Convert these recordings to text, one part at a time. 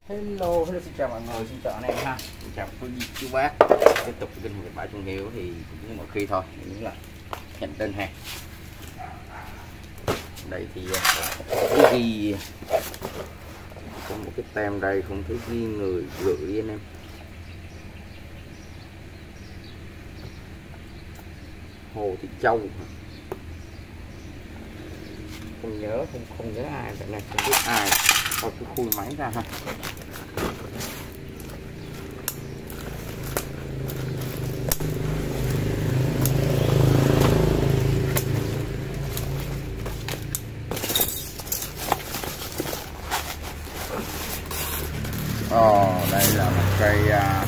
Hello, xin chào mọi người, xin chào anh em ha. Xin chào quý vị chú bác. Tiếp tục kênh Việt Bãi Trung Hiếu thì cũng như mọi khi thôi, những là nhận đơn hàng. Đây thì có ghi có một cái tem đây, không thấy ghi người gửi anh em. Hồ Thị Châu. Không nhớ, không nhớ ai vậy này, không biết ai. Thôi cứ khui máy ra ha. Đây là một cây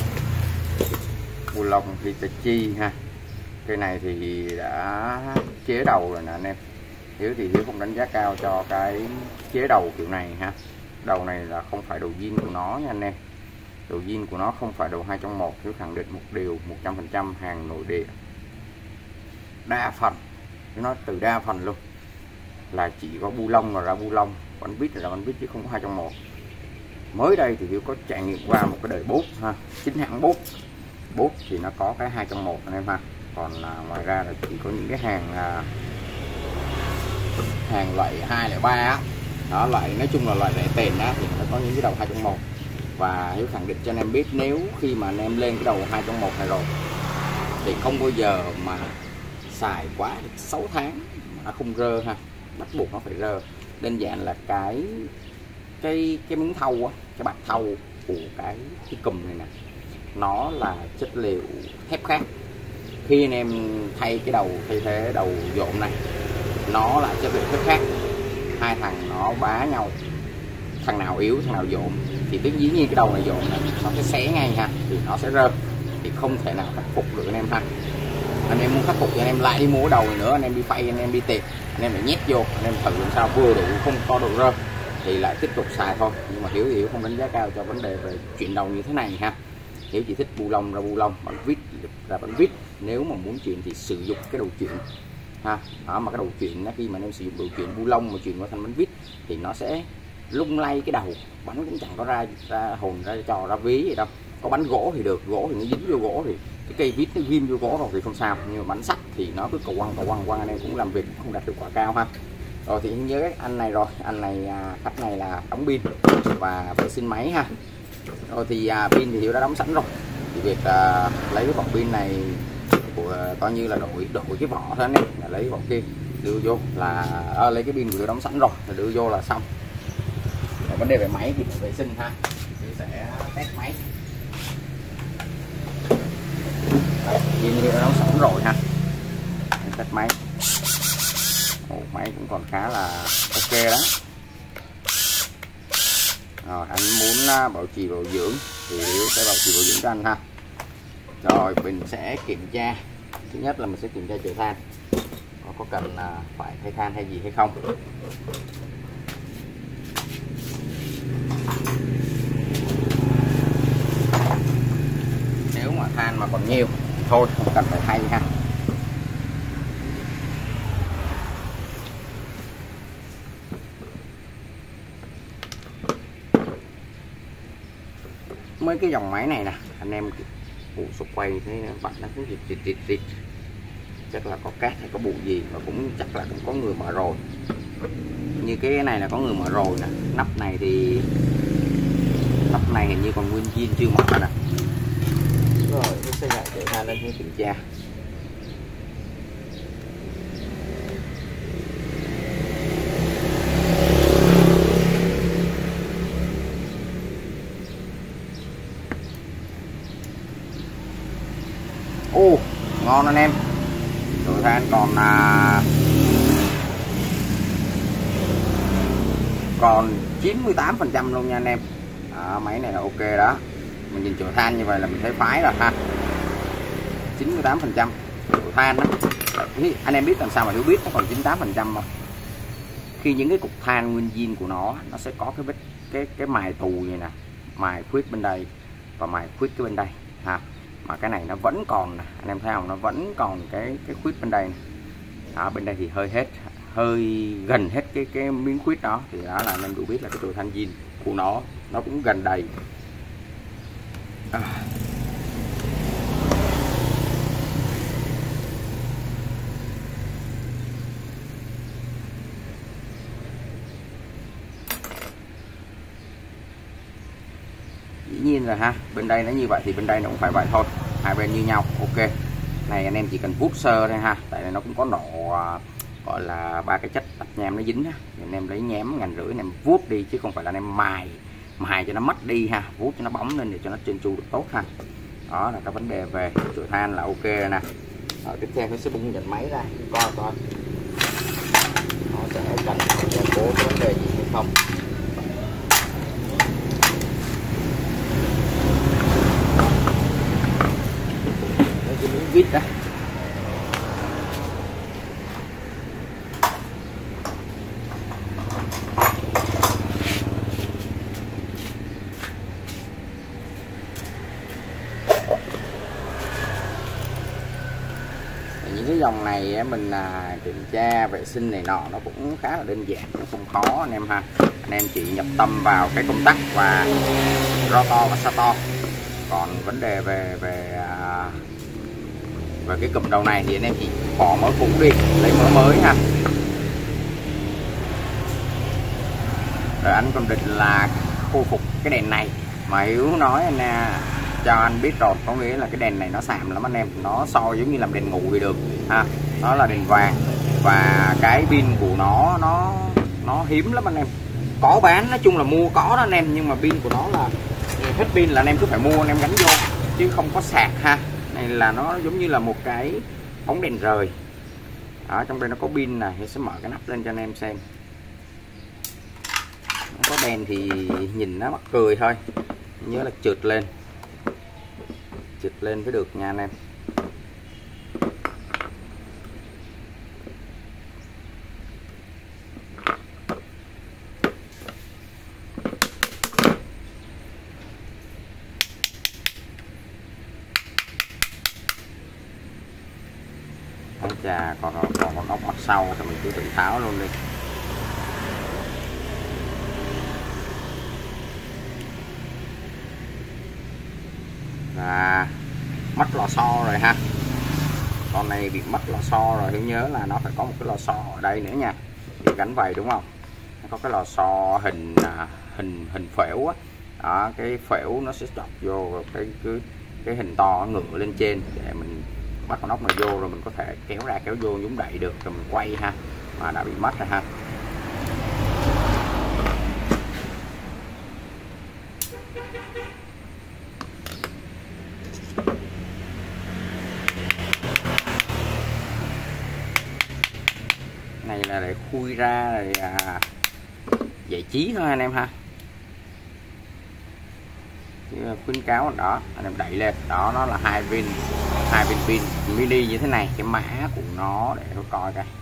bù lông Hitachi ha. Cây này thì đã chế đầu rồi nè anh em. Hiếu thì Hiếu không đánh giá cao cho cái chế đầu kiểu này ha. Đầu này là không phải đầu zin của nó nha anh em. Đầu zin của nó không phải đầu 2 trong 1. Hiếu khẳng định một điều 100% hàng nội địa. Đa phần, nó từ đa phần luôn là chỉ có bu lông là ra bu lông, bánh vít là bánh vít chứ không có 2 trong 1. Mới đây thì Hiếu có trải nghiệm qua một cái đời bốt ha, chính hãng bốt thì nó có cái 2 trong 1 anh em ha. Còn ngoài ra là chỉ có những cái hàng loại 203 á, đó loại nói chung là loại rẻ tiền á thì nó có những cái đầu 2 trong 1. Và Hiếu khẳng định cho anh em biết, nếu khi mà anh em lên cái đầu 2 trong 1 này rồi thì không bao giờ mà xài quá được 6 tháng nó không rơ ha, bắt buộc nó phải rơ. Đơn giản là cái miếng thau á, cái bạc thau của cái cùm này nè, nó là chất liệu thép khác. Khi anh em thay cái đầu, thay thế đầu dộm này, nó là chất liệu thép khác, hai thằng nó bá nhau, thằng nào yếu thằng nào dộm thì tất nhiên cái đầu này dộm này nó sẽ xé ngay ha, thì nó sẽ rơi, thì không thể nào khắc phục được anh em ha. Anh em muốn khắc phục thì anh em lại đi mua đầu này nữa, anh em đi phay, anh em đi tiệc, anh em phải nhét vô, anh em thử làm sao vừa đủ, không có độ rơi thì lại tiếp tục xài thôi. Nhưng mà Hiếu thì Hiếu không đánh giá cao cho vấn đề về chuyển đầu như thế này ha. Hiếu chỉ thích bu lông ra bu lông, bánh vít ra bánh vít. Nếu mà muốn chuyển thì sử dụng cái đầu chuyển ha. Đó, mà cái đầu chuyển khi mà anh em sử dụng đầu chuyển bu lông mà chuyển qua thành bánh vít thì nó sẽ lung lay cái đầu, bánh cũng chẳng có ra hồn, ra trò, ra ví gì đâu. Có bánh gỗ thì được, gỗ thì nó dính vô gỗ thì cái cây vít nó ghim vô gỗ rồi thì không sao, nhưng mà bánh sắt thì nó cứ cầu quăng anh em cũng làm việc không đạt hiệu quả cao ha. Rồi thì nhớ cái anh này rồi, anh này khách này là đóng pin và vệ sinh máy ha. Rồi thì pin thì Hiếu đã đóng sẵn rồi, thì việc lấy cái vỏ pin này của coi như là đổi cái vỏ thôi anh em, là lấy vỏ kia đưa vô là lấy cái pin của Hiếu đóng sẵn rồi là đưa vô là xong. Rồi vấn đề về máy thì vệ sinh ha, Hiếu sẽ test máy. Pin Hiếu đã đóng sẵn rồi ha, test máy. Máy cũng còn khá là ok đó. Rồi anh muốn bảo trì bảo dưỡng thì Hiếu sẽ bảo trì bảo dưỡng cho anh ha. Rồi mình sẽ kiểm tra, thứ nhất là mình sẽ kiểm tra chợ than có cần phải thay than hay gì hay không. Nếu mà than mà còn nhiều thì thôi không cần phải thay ha. Mấy cái dòng máy này nè anh em sụp quay thấy bật nó cũng rịt, chắc là có cát hay có bụi gì, và cũng chắc là cũng có người mở rồi. Như cái này là có người mở rồi nè, nắp này hình như còn nguyên zin chưa mở nè. Rồi cái xe lại để ra lên kiểm tra. Ngon anh em, rồi than còn 98% luôn nha anh em. Máy này là ok đó, mình nhìn chỗ than như vậy là mình thấy phái rồi ha. 98% chỗ than đó. Anh em biết làm sao mà Hiếu biết nó còn 98% không? Khi những cái cục than nguyên zin của nó sẽ có cái mài tù như nè, mài khuyết bên đây và mài khuyết cái bên đây ha. Mà cái này nó vẫn còn nè, anh em thấy không, nó vẫn còn cái khuyết bên đây này. Đó, bên đây thì hơi gần hết cái miếng khuyết đó, thì đó là anh em đủ biết là cái đồ than zin của nó nó cũng gần đầy. Dĩ nhiên rồi ha, bên đây nó như vậy thì bên đây nó cũng phải vậy thôi, hai bên như nhau. Ok, này anh em chỉ cần vuốt sơ thôi ha, tại vì nó cũng có nộ gọi là 3 cái chất bạch nhám nó dính á, anh em lấy nhám ngàn rưỡi anh em vuốt đi, chứ không phải là anh em mài cho nó mất đi ha, vuốt cho nó bóng lên để cho nó trơn tru được tốt ha. Đó là cái vấn đề về chổi than là ok nè. Rồi tiếp theo nó sẽ bung dàn máy ra coi nó sẽ cần gia cố cái vấn đề gì hay không. Đây cái miếng vít đó. Những cái dòng này mình kiểm tra vệ sinh này nọ nó cũng khá là đơn giản, nó không khó anh em ha. Anh em chỉ nhập tâm vào cái công tắc và rotor và stator. Còn vấn đề về cái cụm đầu này thì anh em chỉ bỏ mỡ cũ đi, lấy mỡ mới ha. Rồi anh còn định là khôi phục cái đèn này mà Hiếu nói anh cho anh biết rồi, có nghĩa là cái đèn này nó xàm lắm anh em, nó soi giống như làm đèn ngủ thì được ha. Nó là đèn vàng và cái pin của nó hiếm lắm anh em, có bán, nói chung là mua có đó anh em, nhưng mà pin của nó là hết pin là anh em cứ phải mua anh em gắn vô chứ không có sạc ha. Này là nó giống như là một cái bóng đèn rời. Ở trong đây nó có pin này, thì sẽ mở cái nắp lên cho anh em xem. Nó có đèn thì nhìn nó mắc cười thôi, nhớ là trượt lên mới được nha anh em. Chà, còn ốc mặt sau thì mình cứ tự tháo luôn đi. Và mất lò xo rồi ha, con này bị mất lò xo rồi, hãy nhớ là nó phải có một cái lò xo ở đây nữa nha, để gắn vậy đúng không. Nó có cái lò xo hình phễu á, đó, cái phễu nó sẽ chọc vô cái hình to ngựa lên trên để mình bắt con ốc này vô, rồi mình có thể kéo ra kéo vô nhúng đậy được, rồi mình quay ha, mà đã bị mất rồi ha. Này là để khui ra rồi giải trí thôi anh em ha. Khuyến cáo đó, anh em đẩy lên đó, nó là hai viên pin mini như thế này, cái mã của nó để nó coi coi.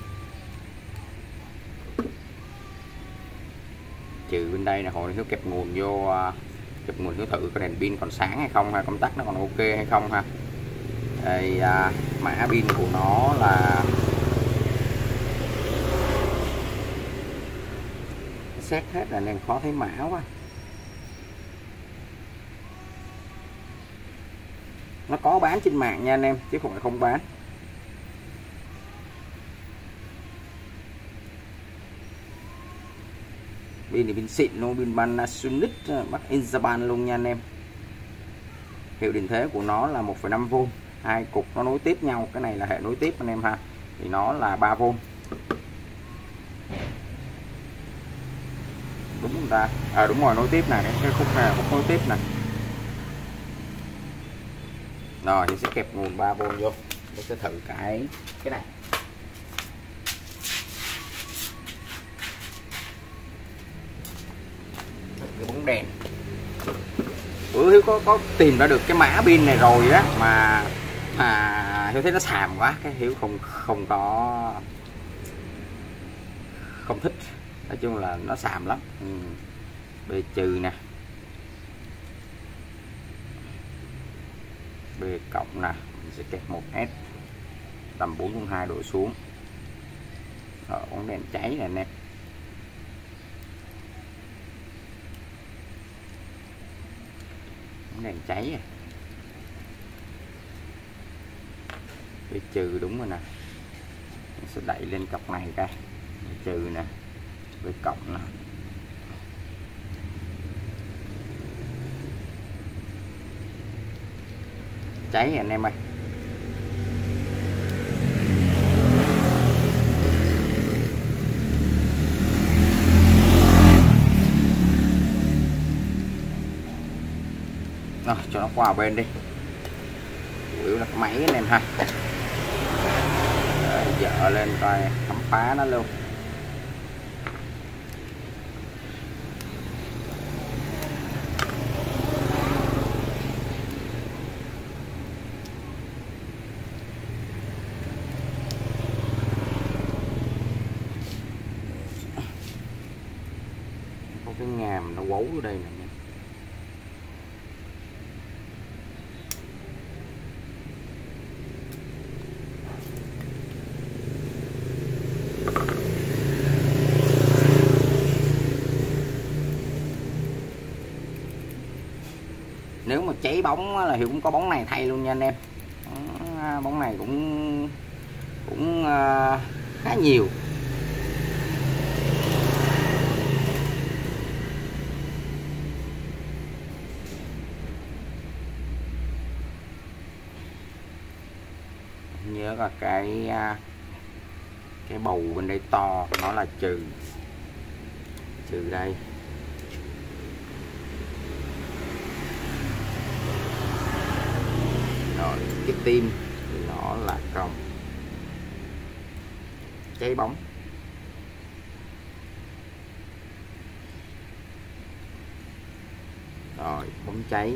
Trừ bên đây là hồi nó kẹp nguồn vô, kẹp nguồn nó thử cái đèn pin còn sáng hay không, hay công tắc nó còn ok hay không ha. Đây mã pin của nó là xét hết là nên khó thấy mã quá. Nó có bán trên mạng nha anh em, chứ không phải không bán. Pin thì pin xịn luôn, pin Panasonic Made in Japan luôn nha anh em. Hiệu điện thế của nó là 1,5V, hai cục nó nối tiếp nhau, cái này là hệ nối tiếp anh em ha, thì nó là 3V. Đúng không ta? Đúng rồi, nối tiếp này, cái khúc này là khúc nối tiếp này. Rồi thì sẽ kẹp nguồn 3V vô. Tôi sẽ thử cái này. Cái bóng đèn. Hiếu có tìm ra được cái mã pin này rồi á, mà Hiếu thấy nó xàm quá, cái Hiếu không thích. Nói chung là nó xàm lắm. B trừ nè, B cộng nè, mình sẽ kẹp 1S tầm 4.2 độ xuống. Ở bóng đèn cháy này nè. đèn cháy à. Cái trừ đúng rồi nè, mình sẽ đẩy lên cọc này coi, trừ nè, với cộng nè. Cháy anh em ơi. Rồi, cho nó qua bên đi, chủ yếu là cái máy anh em ha. Để dỡ lên coi khám phá nó luôn. Có cái ngàm nó quấu ở đây nè. Nếu mà cháy bóng là Hiếu cũng có bóng này thay luôn nha anh em. Bóng này cũng khá nhiều. Nhớ là cái bầu bên đây to, nó là trừ đây. Rồi cái tim thì nó là cộng, cháy bóng. Rồi bóng cháy,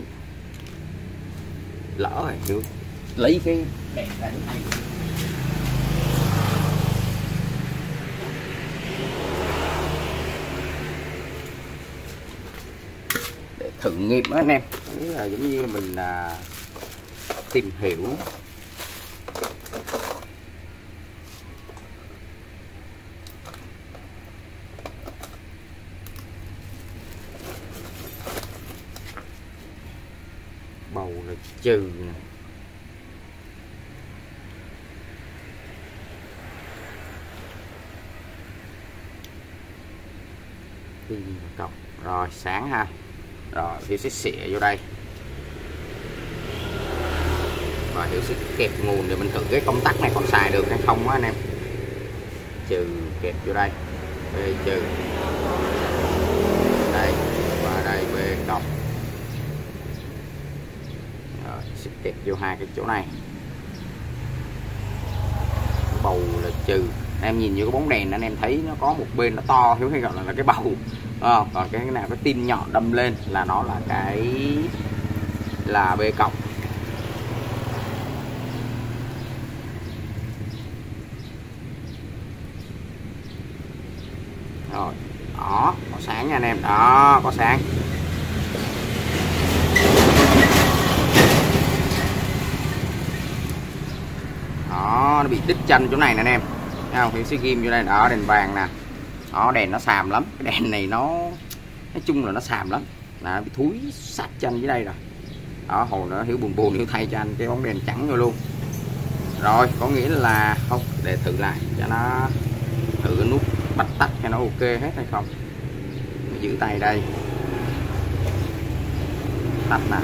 lỡ rồi được lấy cái đèn ra để thay. Để thử nghiệm đó anh em, đấy là giống như mình tìm hiểu. Bầu là trừ nè, tim cộng. Rồi sáng ha. Rồi thì sẽ xịa vô đây và Hiếu sẽ kẹp nguồn để mình thử cái công tắc này còn xài được hay không á anh em. Trừ kẹp vô đây, B trừ đây và đây B cộng. Rồi sẽ kẹp vô hai cái chỗ này. Bầu là trừ. Em nhìn như cái bóng đèn anh em thấy nó có một bên nó to, Hiếu hay gọi là cái bầu. Còn cái nào cái tim nhọn đâm lên là nó là cái là B cộng. Rồi đó, có sáng nha anh em, đó có sáng. Đó, nó bị đít chân chỗ này nè anh em. Thấy không? Hiếu sẽ ghim vô đây, đó đèn vàng nè. Đó, đèn nó xàm lắm, cái đèn này nó nói chung là nó xàm lắm, là bị thúi sát chân dưới đây rồi. Đó, hồi nữa Hiếu buồn Hiếu thay cho anh cái bóng đèn trắng vô luôn. Rồi có nghĩa là không, để thử lại cho nó, thử cái nút bật tắt cho nó ok hết hay không. Mình giữ tay đây, tắt nè.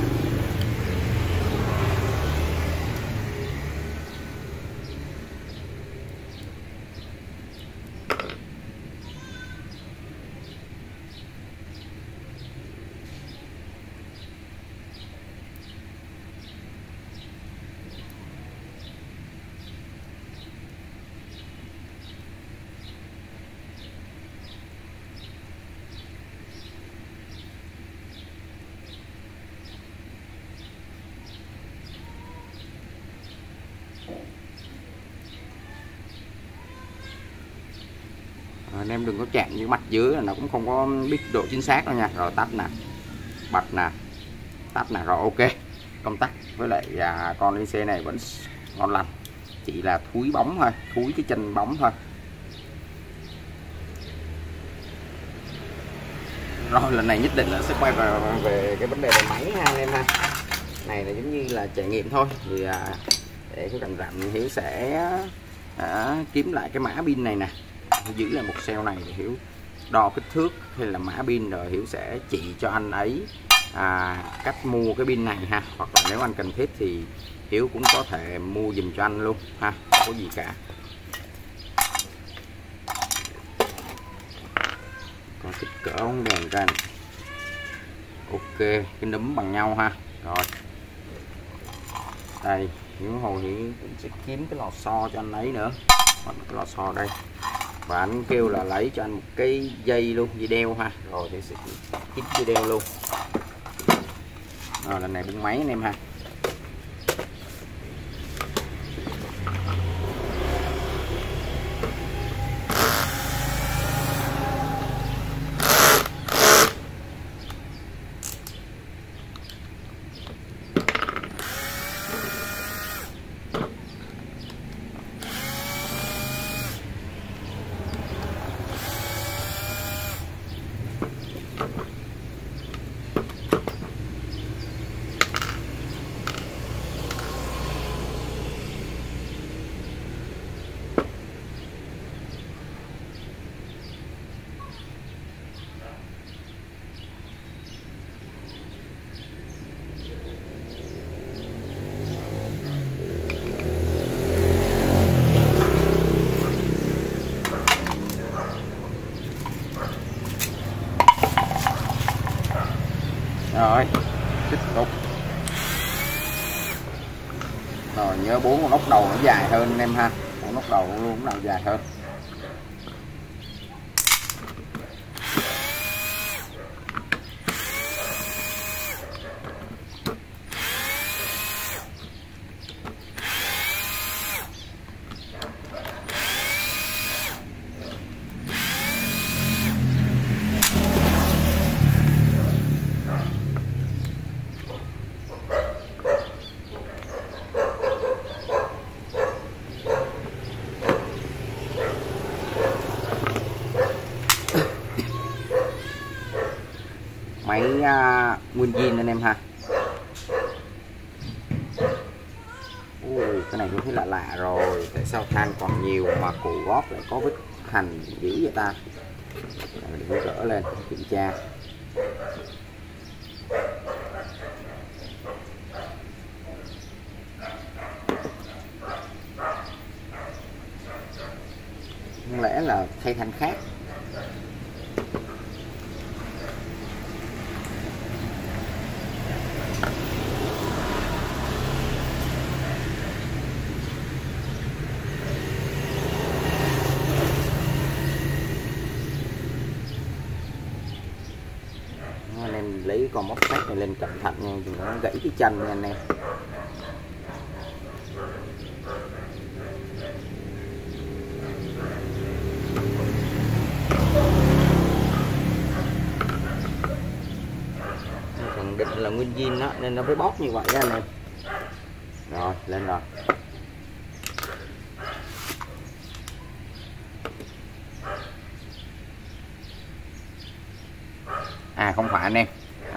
Anh em đừng có chạm như mặt dưới là nó cũng không có biết độ chính xác đâu nha. Rồi tắt nè, bật nè, tắt nè, rồi ok. Công tắc với lại con IC này vẫn ngon lành, chỉ là thúi bóng thôi, thúi cái chân bóng thôi. Rồi lần này nhất định là sẽ quay về cái vấn đề về máy ha anh em ha. Này là giống như là trải nghiệm thôi, thì để cái rảnh Hiếu sẽ kiếm lại cái mã pin này nè, giữ lại một cell này để Hiếu đo kích thước hay là mã pin, rồi Hiếu sẽ chỉ cho anh ấy cách mua cái pin này ha, hoặc là nếu anh cần thiết thì Hiếu cũng có thể mua dùm cho anh luôn ha, không có gì cả. Còn kích cỡ ống đèn cho anh. Ok, cái núm bằng nhau ha. Rồi đây, Hiếu hồi Hiếu cũng sẽ kiếm cái lò xo cho anh ấy nữa, hoặc cái lò xo đây, và anh kêu là lấy cho anh một cái dây luôn, dây đeo ha, rồi thì sẽ kiếm dây đeo luôn. Rồi lần này bung máy anh em ha. Rồi tiếp tục. Rồi nhớ 4 con ốc đầu nó dài hơn anh em ha, 4 ốc đầu luôn nào dài hơn. Máy nguyên zin anh em ha. Cái này cũng thấy lạ lạ rồi, tại sao than còn nhiều mà cổ góp lại có vết hành dữ vậy ta. Để gỡ lên kiểm tra. Không lẽ là thay than khác. Anh em lấy con móc sắt này lên cẩn thận nha, đừng có gãy cái chân nha anh em. Khẳng định là nguyên zin đó nên nó phải bóp như vậy đó anh em. Rồi lên rồi. Không phải anh em,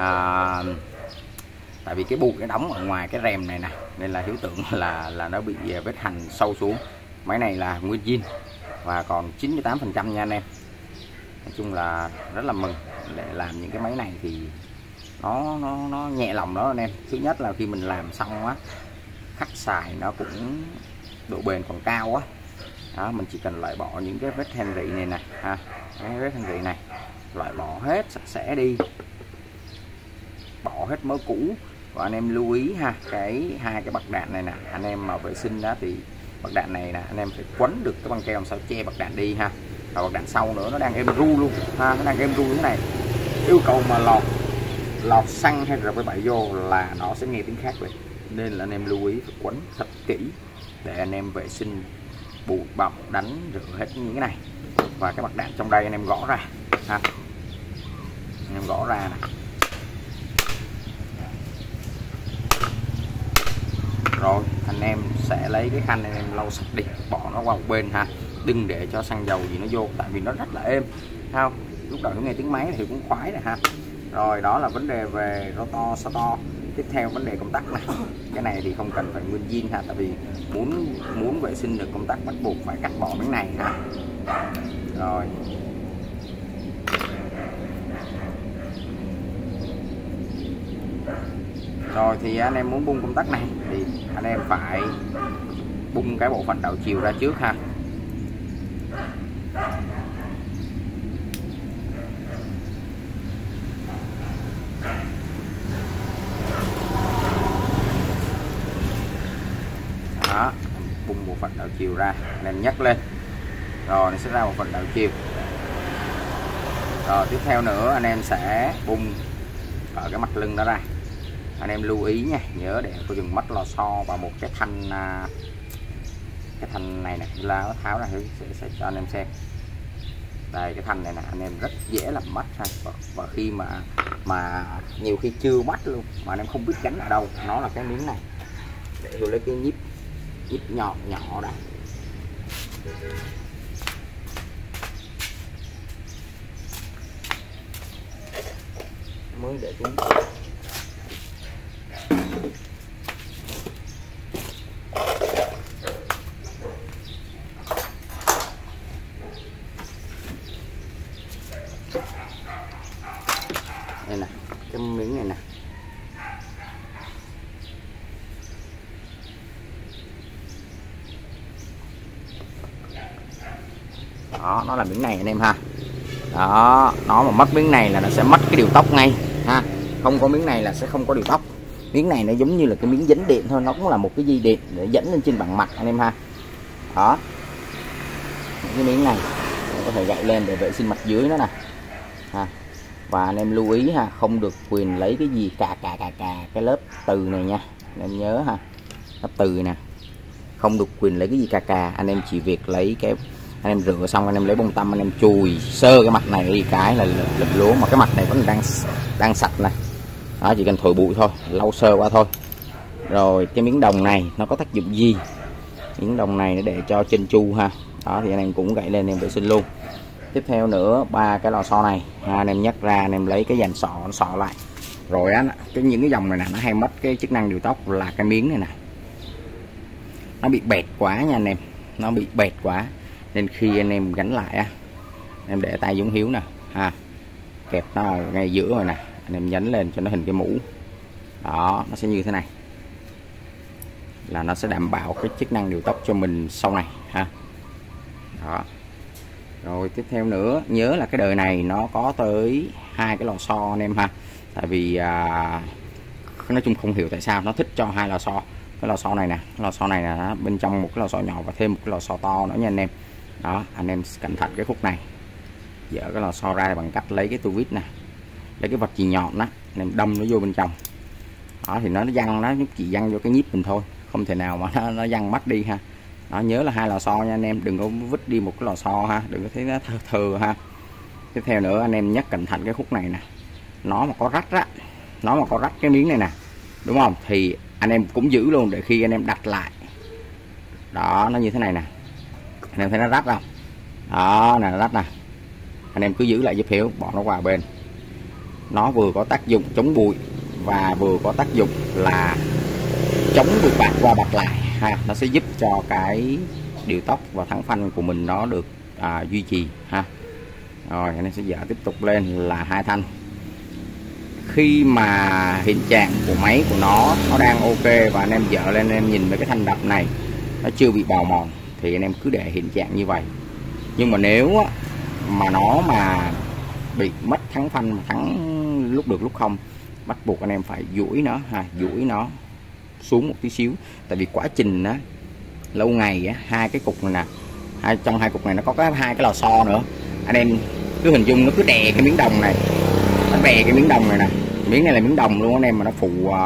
tại vì cái buộc cái đóng ở ngoài cái rèm này nè, nên là Hiếu tưởng là nó bị vết hành sâu xuống. Máy này là nguyên zin và còn 98% nha anh em. Nói chung là rất là mừng để làm những cái máy này thì nó nhẹ lòng đó anh em. Thứ nhất là khi mình làm xong á, khách xài nó cũng độ bền còn cao á. Đó, mình chỉ cần loại bỏ những cái vết henry này nè ha, cái vết henry này loại bỏ hết sạch sẽ đi, bỏ hết mớ cũ. Và anh em lưu ý ha, hai cái bạc đạn này nè, anh em mà vệ sinh đó thì bạc đạn này nè anh em phải quấn được cái băng keo làm sao che bạc đạn đi ha. Và bạc đạn sau nữa nó đang êm ru luôn ha, nó đang êm ru như thế này. Yêu cầu mà lọt xăng hay RB7 vô là nó sẽ nghe tiếng khác vậy, nên là anh em lưu ý phải quấn thật kỹ để anh em vệ sinh bụi bặm, đánh rửa hết những cái này. Và cái bạc đạn trong đây anh em gõ ra ha, anh em gõ ra nè. Rồi anh em sẽ lấy cái khăn anh em lau sạch đi, bỏ nó qua một bên ha, đừng để cho xăng dầu gì nó vô, tại vì nó rất là êm, thấy không? lúc đầu Hiếu nghe tiếng máy thì cũng khoái rồi ha. Rồi đó là vấn đề về rotor stator. Tiếp theo vấn đề công tắc này, cái này thì không cần phải nguyên zin ha, tại vì muốn vệ sinh được công tắc bắt buộc phải cắt bỏ miếng này ha. Rồi thì anh em muốn bung công tắc này thì anh em phải bung cái bộ phận đảo chiều ra trước ha. Đó, bung bộ phận đảo chiều ra, anh em nhấc lên rồi nó sẽ ra bộ phận đảo chiều. Rồi tiếp theo nữa anh em sẽ bung ở cái mặt lưng đó ra. Anh em lưu ý nha, nhớ để có dừng mắt lò xo và một cái thanh này nè, là nó tháo ra sẽ cho anh em xem. Đây cái thanh này nè, anh em rất dễ làm mất ha. Và khi mà nhiều khi chưa bắt luôn mà anh em không biết gắn ở đâu, nó là cái miếng này. Để tôi lấy cái nhíp nhỏ đó. Mới để xuống. Đây nè, cái miếng này nè. Đó, nó là miếng này anh em ha. Đó, nó mà mất miếng này là nó sẽ mất cái điều tốc ngay ha. Không có miếng này là sẽ không có điều tốc. Miếng này nó giống như là cái miếng dẫn điện thôi, nó cũng là một cái dây điện để dẫn lên trên bằng mặt anh em ha. Đó, cái miếng này có thể gậy lên để vệ sinh mặt dưới nó nè ha. Và anh em lưu ý ha, không được quyền lấy cái gì cà cái lớp từ này nha, anh em nhớ ha, lớp từ nè, không được quyền lấy cái gì cà. Anh em chỉ việc lấy cái, anh em rửa xong anh em lấy bông tăm anh em chùi sơ cái mặt này đi cái là lụm lúa, mà cái mặt này vẫn đang sạch này. Đó, chỉ cần thổi bụi thôi, lau sơ qua thôi. Rồi cái miếng đồng này nó có tác dụng gì? Miếng đồng này nó để cho chân chu ha. Đó thì anh em cũng gậy lên em vệ sinh luôn. Tiếp theo nữa, ba cái lò xo này anh em nhấc ra, anh em lấy cái dàn sọ lại. Rồi á, những cái dòng này nè nó hay mất cái chức năng điều tốc là cái miếng này nè, nó bị bệt quá nha anh em, nó bị bệt quá nên khi anh em gắn lại á, em để tay giống Hiếu nè ha, kẹp nó ở ngay giữa rồi nè, anh em nhấn lên cho nó hình cái mũ. Đó, nó sẽ như thế này, là nó sẽ đảm bảo cái chức năng điều tốc cho mình sau này ha. Đó. Rồi tiếp theo nữa, nhớ là cái đời này nó có tới 2 cái lò xo anh em ha. Tại vì nói chung không hiểu tại sao nó thích cho 2 lò xo. Cái lò xo này nè, cái lò xo này là bên trong một cái lò xo nhỏ và thêm một cái lò xo to nữa nha anh em. Đó, anh em cẩn thận cái khúc này, dỡ cái lò xo ra bằng cách lấy cái tua vít nè, lấy cái vật gì nhọn đó, anh em đâm nó vô bên trong. Đó thì nó văng, nó chỉ văng vô cái nhíp mình thôi, không thể nào mà nó văng mất đi ha. Đó, nhớ là 2 lò xo nha anh em, đừng có vứt đi một cái lò xo ha, đừng có thấy nó thừa ha. Tiếp theo nữa anh em nhắc cẩn thận cái khúc này nè, nó mà có rách á, nó mà có rách cái miếng này nè, đúng không, thì anh em cũng giữ luôn để khi anh em đặt lại. Đó, nó như thế này nè, anh em thấy nó rách không? Đó nè, nó rách nè, anh em cứ giữ lại giúp Hiếu, bỏ nó qua bên. Nó vừa có tác dụng chống bụi và vừa có tác dụng là chống được bạc qua bạc lại ha. Nó sẽ giúp cho cái điều tốc và thắng phanh của mình nó được duy trì ha. Rồi anh em sẽ dỡ tiếp tục lên là 2 thanh. Khi mà hiện trạng của máy của nó đang ok và anh em dỡ lên, anh em nhìn với cái thanh đập này nó chưa bị bào mòn thì anh em cứ để hiện trạng như vậy. Nhưng mà nếu mà nó mà bị mất thắng phanh, thắng lúc được lúc không, bắt buộc anh em phải duỗi nó ha, duỗi nó xuống một tí xíu. Tại vì quá trình á, lâu ngày á, 2 cái cục này nè, trong 2 cục này nó có 2 cái lò xo nữa. Anh em cứ hình dung nó cứ đè cái miếng đồng này, nó đè cái miếng đồng này nè, miếng này là miếng đồng luôn anh em, mà nó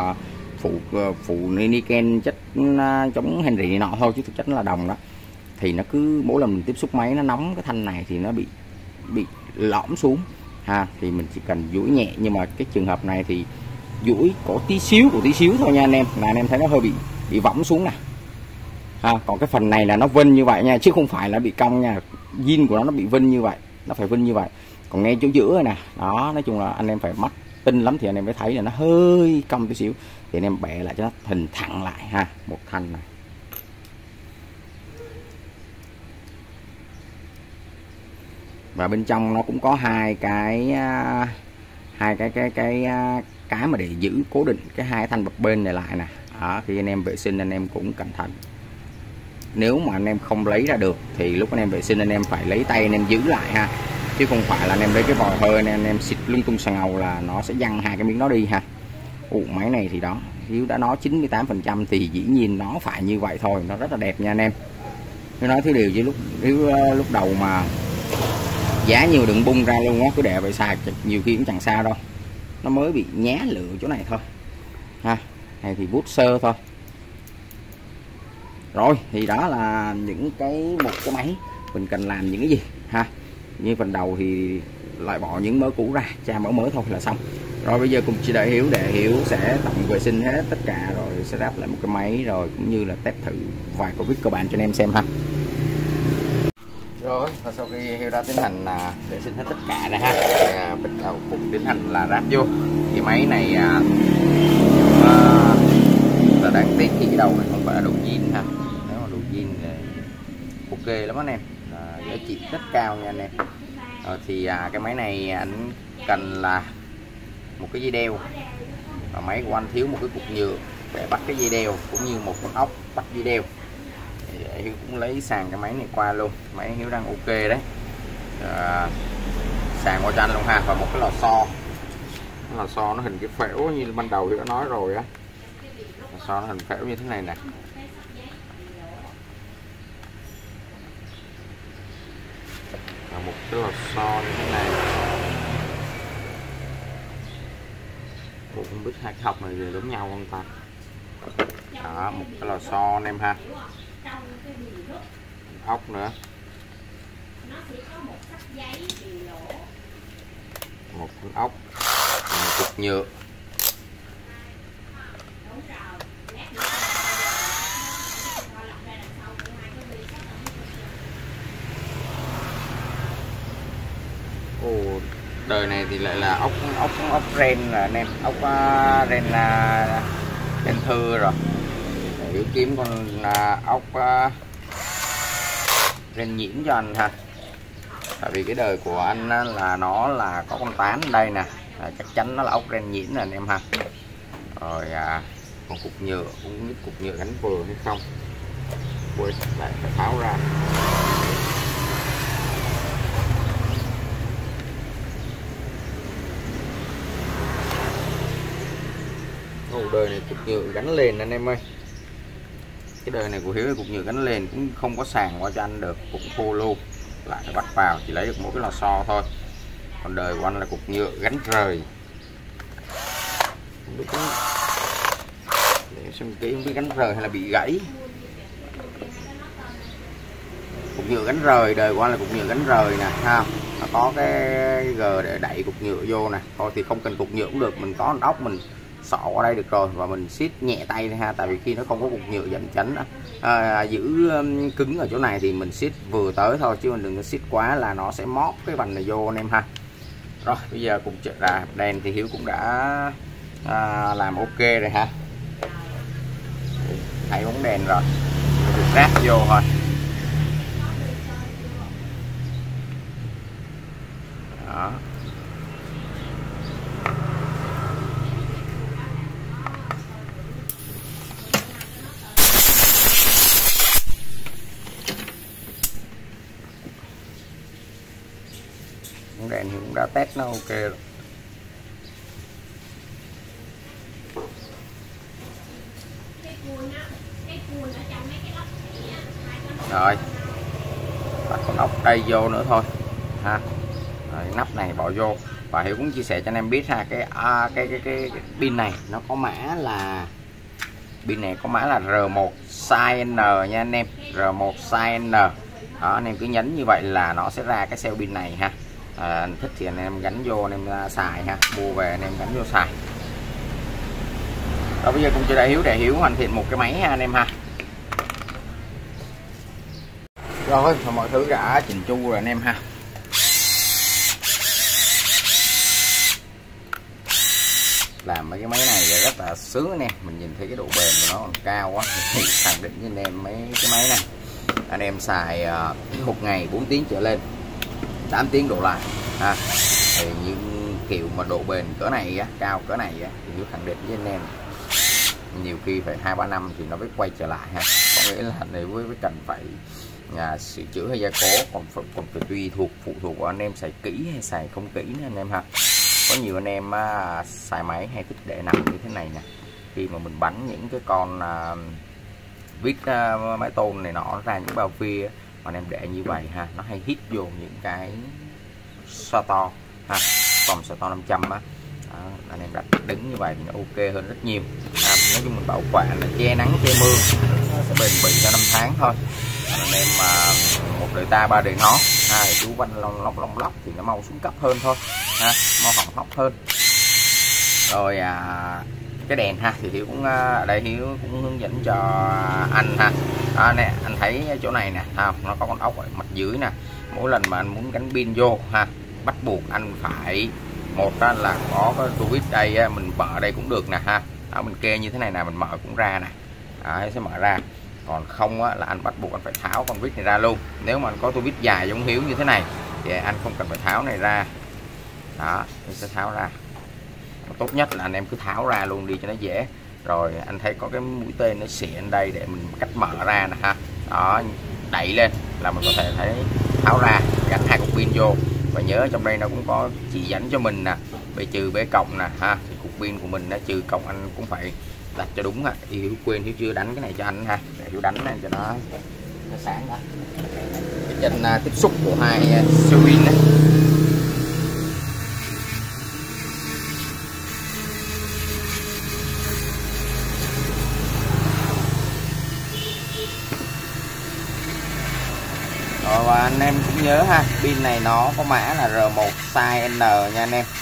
phụ niken chất chống Henry này nọ thôi, chứ thực chất nó là đồng đó. Thì nó cứ mỗi lần mình tiếp xúc máy nó nóng cái thanh này thì nó bị lõm xuống ha. Thì mình chỉ cần duỗi nhẹ, nhưng mà cái trường hợp này thì duỗi có tí xíu thôi nha anh em, là anh em thấy nó hơi bị võng xuống nè ha. Còn cái phần này là nó vinh như vậy nha, chứ không phải là bị cong nha. Zin của nó bị vinh như vậy, nó phải vinh như vậy. Còn ngay chỗ giữa nè, đó, nói chung là anh em phải mắt tinh lắm thì anh em mới thấy là nó hơi cong tí xíu, thì anh em bẻ lại cho nó hình thẳng lại ha, một thanh này. Và bên trong nó cũng có hai cái mà để giữ cố định cái hai thanh bập bên này lại nè. Đó, khi anh em vệ sinh anh em cũng cẩn thận. Nếu mà anh em không lấy ra được thì lúc anh em vệ sinh anh em phải lấy tay anh em giữ lại ha, chứ không phải là anh em lấy cái vòi hơi anh em xịt lung tung xà ngầu là nó sẽ văng hai cái miếng đó đi ha. Máy này thì đó, Hiếu đã nói 98% thì dĩ nhiên nó phải như vậy thôi, nó rất là đẹp nha anh em. Tôi nói thứ điều chứ lúc đầu mà giá nhiều đừng bung ra luôn á, cứ để vậy xài nhiều khi cũng chẳng sao đâu, nó mới bị nhá lửa chỗ này thôi ha. Này thì bút sơ thôi. Rồi thì đó là những một cái máy mình cần làm những cái gì ha. Như phần đầu thì loại bỏ những mớ cũ ra, tra mớ mới thôi là xong. Rồi bây giờ cùng chị đợi Hiếu để Hiếu sẽ tổng vệ sinh hết tất cả rồi sẽ lắp lại một cái máy, rồi cũng như là test thử vài cái vít cơ bản cho anh em xem ha. Rồi và sau khi Hiếu đã tiến hành vệ sinh hết tất cả này ha, bắt đầu cùng tiến hành là ráp vô. Thì máy này là đáng tiếc khi cái đầu này không phải là đồ zin ha, nếu mà đồ zin thì ok lắm anh em, giá trị rất cao nha anh em. Thì cái máy này anh cần là một cái dây đeo, và máy của anh thiếu một cái cục nhựa để bắt cái dây đeo, cũng như một con ốc bắt dây đeo. Thì Hiếu cũng lấy sàn cái máy này qua luôn, máy Hiếu đang ok đấy, sàn qua cho anh luôn ha. Và một cái lò xo, nó hình cái phễu như ban đầu Hiếu đã nói rồi á, lò xo nó hình phễu như thế này nè. Và một cái lò xo như thế này. Không biết hai học này giống nhau không ta. Đó, một cái lò xo anh em ha, ốc nữa, một con ốc, một cục nhựa. Đời này thì lại là ốc ren là anh em, ốc ren thư rồi. Để kiếm con ốc ren nhiễm cho anh ha. Tại vì cái đời của anh là nó là có con tán ở đây nè, chắc chắn nó là ốc ren nhiễm nè anh em ha. Rồi còn cục nhựa, cũng biết cục nhựa gắn vừa hay không, quên lại phải tháo ra. Đời này cục nhựa gắn lên anh em ơi, cái đời này của Hiếu cục nhựa gắn lên cũng không có sàn qua cho anh được, cũng khô luôn, lại phải bắt vào chỉ lấy được mỗi cái lò xo thôi. Còn đời của anh là cục nhựa gắn rời, không biết để xem kỹ, không biết gắn rời hay là bị gãy. Cục nhựa gắn rời, đời của anh là cục nhựa gắn rời nè ha, nó có cái gờ để đẩy cục nhựa vô nè. Thôi thì không cần cục nhựa cũng được, mình có con ốc mình sọ ở đây được rồi, và mình siết nhẹ tay ha, tại vì khi nó không có cục nhựa dẫn chánh giữ cứng ở chỗ này thì mình siết vừa tới thôi, chứ mình đừng có siết quá là nó sẽ móp cái vành này vô anh em ha. Rồi bây giờ cùng chạy ra đèn thì Hiếu cũng đã làm ok rồi ha, thấy bóng đèn rồi, được ráp vô thôi. Đó. Bóng đèn thì cũng đã test nó ok rồi. Rồi bắt con ốc đây vô nữa thôi ha. Rồi, nắp này bỏ vô. Và Hiếu cũng chia sẻ cho anh em biết ha, cái pin này nó có mã là pin này có mã là R1 size N nha anh em, R1 size N. Đó, anh em cứ nhấn như vậy là nó sẽ ra cái cell pin này ha. Anh thích thì anh em gắn vô anh em xài ha, mua về anh em gắn vô xài. Rồi bây giờ cùng cho đại Hiếu để Hiếu hoàn thiện một cái máy ha anh em ha. Rồi mọi thứ đã chỉnh chu rồi anh em ha. làm mấy cái máy này rất là sướng anh em. Mình nhìn thấy cái độ bền của nó còn cao quá thì khẳng định với anh em mấy cái máy này anh em xài một ngày 4 tiếng trở lên, 8 tiếng đổ lại ha. Thì những kiểu mà độ bền cỡ này á, cao cỡ này á, thì Hiếu khẳng định với anh em nhiều khi phải 2-3 năm thì nó mới quay trở lại ha. Có nghĩa là nếu với cần phải sửa chữa hay gia cố còn phải tùy thuộc, phụ thuộc vào anh em xài kỹ hay xài không kỹ nữa anh em ha. Có nhiều anh em xài máy hay thích để nằm như thế này nè, khi mà mình bắn những cái con vít máy tôn này nọ ra những bao phia mà anh em để như vậy ha, nó hay hít vô những cái so to ha, còn so to 500 á. Anh em đặt đứng như vậy thì nó ok hơn rất nhiều. Nói chung mình bảo quản là che nắng che mưa nó sẽ bền bỉ cho 5 tháng thôi. Anh em mà một đời ta ba đời nó thì chú quanh lông lóc thì nó mau xuống cấp hơn thôi ha, mau hỏng hóc hơn. Rồi cái đèn ha thì Hiếu cũng ở đây Hiếu cũng hướng dẫn cho anh ha. Nè anh thấy chỗ này nè, nó có con ốc ở mặt dưới nè. Mỗi lần mà anh muốn gắn pin vô ha, bắt buộc anh phải một là có cái tua vít đây, mình mở đây cũng được nè ha. Mình kê như thế này nè, mình mở cũng ra nè, sẽ mở ra. Còn không là anh bắt buộc anh phải tháo con vít này ra luôn. Nếu mà anh có tua vít dài giống Hiếu như thế này thì anh không cần phải tháo này ra. Đó, anh sẽ tháo ra. Tốt nhất là anh em cứ tháo ra luôn đi cho nó dễ. Rồi anh thấy có cái mũi tên nó xịn đây để mình cách mở ra nè ha. Đó, đẩy lên là mình có thể thấy tháo ra, gắn 2 cục pin vô. Và nhớ trong đây nó cũng có chỉ dẫn cho mình nè, B trừ B cộng nè ha. Thì cục pin của mình nó trừ cộng anh cũng phải đặt cho đúng. Hiếu quên, Hiếu chưa đánh cái này cho anh ha, để Hiếu đánh này cho nó sáng đó. Cái chân tiếp xúc của hai siêu pin này. Và anh em cũng nhớ ha, pin này nó có mã là R1 size N nha anh em,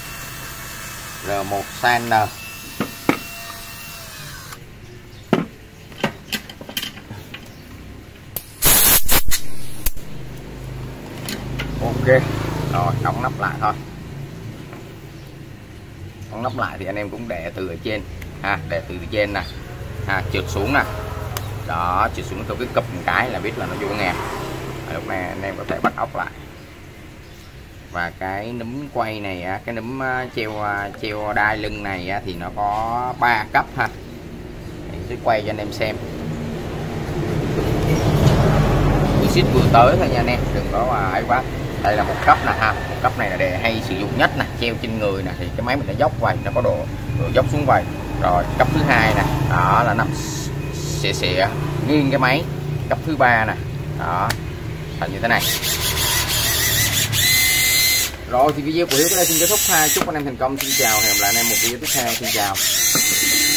R1 size N. Ok rồi, đóng nắp lại thôi. Đóng nắp lại thì anh em cũng để từ ở trên ha, để từ trên nè trượt xuống nè. Đó, trượt xuống từ cái cụp một cái là biết là nó vô ngang. Lúc này anh em có thể bắt ốc lại. Và cái núm quay này, cái núm treo đai lưng này thì nó có 3 cấp ha. Mình sẽ quay cho anh em xem. Xịt vừa tới thôi nha anh em, đừng có ấy quá. Đây là một cấp nè ha, một cấp này là để hay sử dụng nhất nè, treo trên người nè, thì cái máy mình nó dốc vậy, nó có độ dốc xuống vậy. Rồi cấp thứ hai nè, đó là nằm xịa nghiêng cái máy. Cấp thứ ba nè, đó thành như thế này. Rồi thì video của Hiếu tới đây xin kết thúc ha. Chúc anh em thành công, xin chào, hẹn gặp lại anh em một video tiếp theo, xin chào.